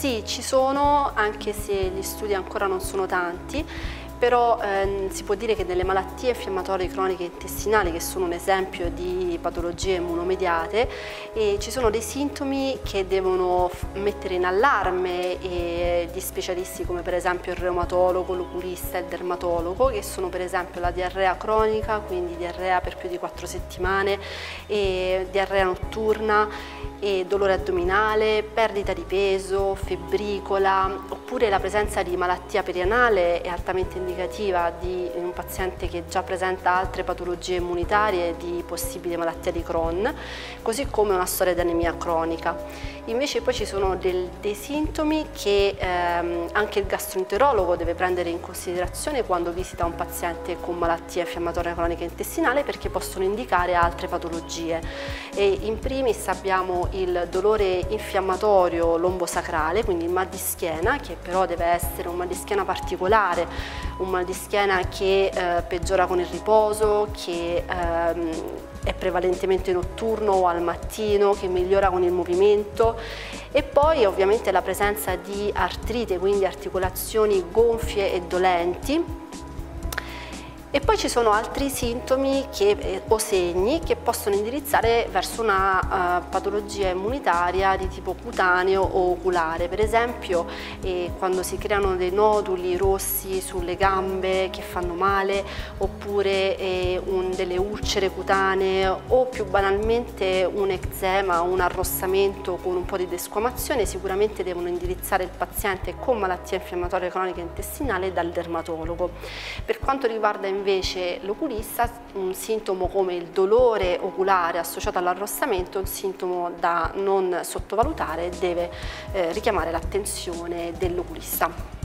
Sì, ci sono, anche se gli studi ancora non sono tanti, però si può dire che nelle malattie infiammatorie croniche intestinali, che sono un esempio di patologie immunomediate, ci sono dei sintomi che devono mettere in allarme gli specialisti, come per esempio il reumatologo, l'oculista e il dermatologo, che sono per esempio la diarrea cronica, quindi diarrea per più di 4 settimane, e diarrea notturna, e dolore addominale, perdita di peso, febbricola, oppure la presenza di malattia perianale è altamente indicativa di un paziente che già presenta altre patologie immunitarie di possibile malattia di Crohn, così come una storia di anemia cronica. Invece poi ci sono dei sintomi che anche il gastroenterologo deve prendere in considerazione quando visita un paziente con malattia infiammatoria cronica intestinale, perché possono indicare altre patologie. E in primis abbiamo il dolore infiammatorio lombosacrale, quindi il mal di schiena, che però deve essere un mal di schiena particolare, un mal di schiena che peggiora con il riposo, che è prevalentemente notturno o al mattino, che migliora con il movimento, e poi ovviamente la presenza di artrite, quindi articolazioni gonfie e dolenti. E poi ci sono altri sintomi o segni che possono indirizzare verso una patologia immunitaria di tipo cutaneo o oculare. Per esempio quando si creano dei noduli rossi sulle gambe che fanno male, oppure delle ulcere cutanee, o più banalmente un eczema, un arrossamento con un po' di desquamazione, sicuramente devono indirizzare il paziente con malattia infiammatoria cronica intestinale dal dermatologo. Per quanto riguarda invece l'oculista, un sintomo come il dolore oculare associato all'arrossamento è un sintomo da non sottovalutare e deve richiamare l'attenzione dell'oculista.